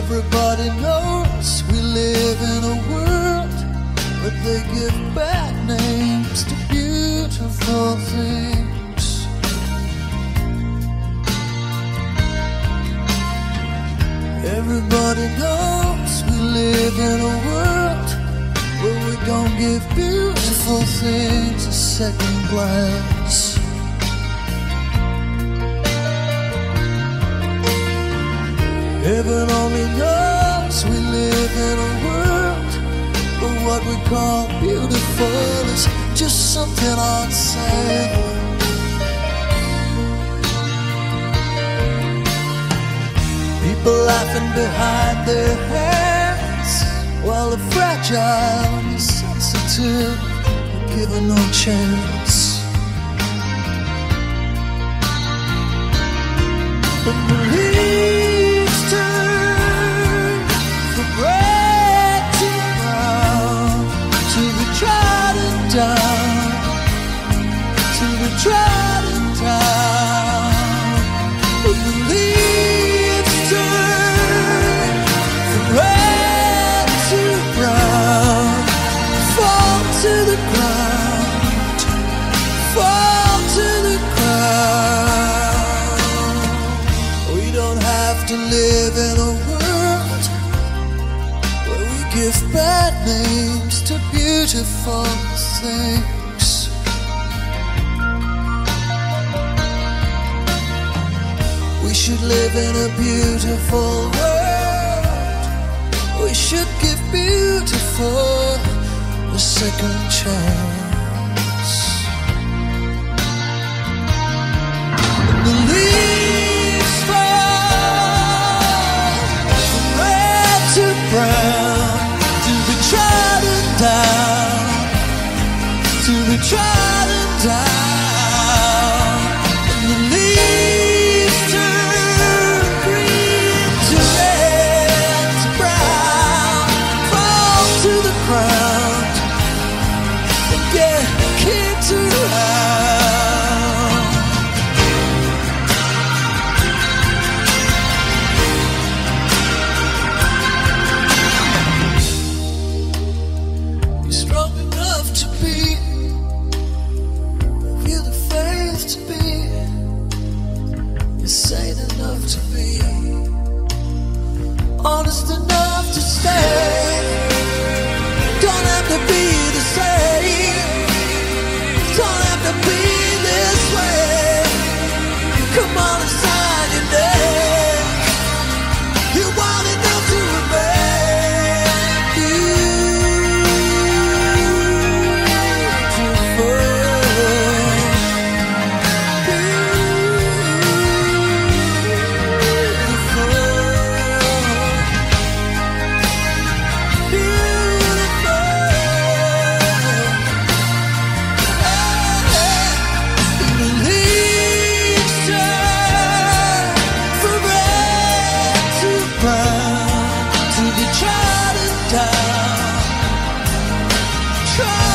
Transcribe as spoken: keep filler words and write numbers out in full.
Everybody knows we live in a world where they give bad names to beautiful things. Everybody knows we live in a world where we don't give beautiful things a second glance. Heaven only knows we live in a world where what we call beautiful is just something on sale. People laughing behind their hands while the fragile and the sensitive are given no chance. When the leaves turn from red to brown, to be trodden down, to be trodden down. When the leaves turn from red to brown, fall to the ground, fall to the ground. We don't have to live in a world where we give bad names to beautiful things. We should live in a beautiful world. We should give beautiful a second chance. And the leaves fall from red to brown, to be trodden down, to be trodden down. And the leaves turn green to red to brown, fall to the ground, and get kicked around. You're strong enough to be, feel the faith to be, you're sane enough to be, honest enough to stay. Don't have to be the same, don't have to be this way. Come on and sign your name. You want enough to remain beautiful. Try